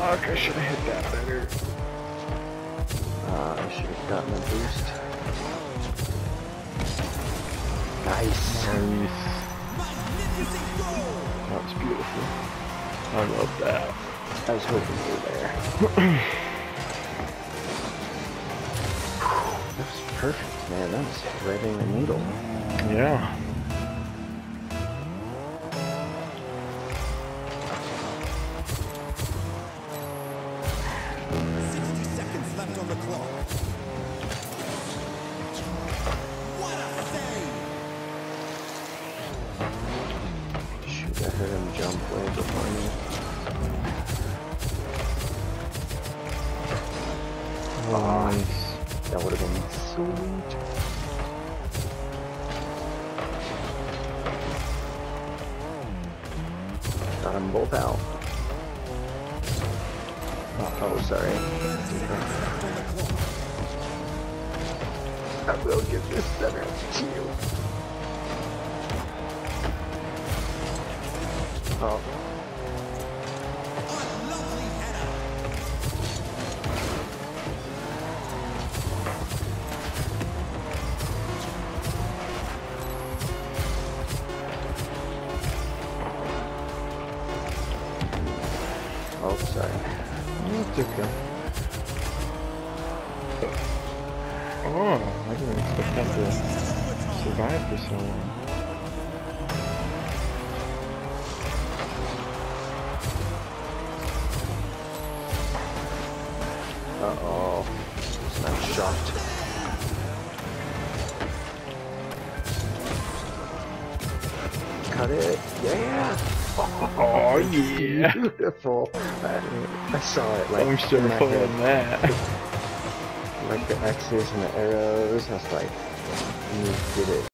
Fuck, I should have hit that better. I should have gotten a boost. Nice. That was beautiful. I love that. I was hoping you were there. That was perfect, man. That was threading the needle. Yeah. Shoot, I heard him jump way before me. Nice. That would have been sweet. Got them both out. Oh, sorry. I will give this center to you. Oh. Oh, sorry. It's okay. Oh, I didn't expect that to survive for so long. Uh-oh. I'm shocked. Cut it. Yeah. Oh, yeah. Beautiful. I saw it like I'm sure in my pulling head. that. Like the X's and the arrows. I was like, you did it.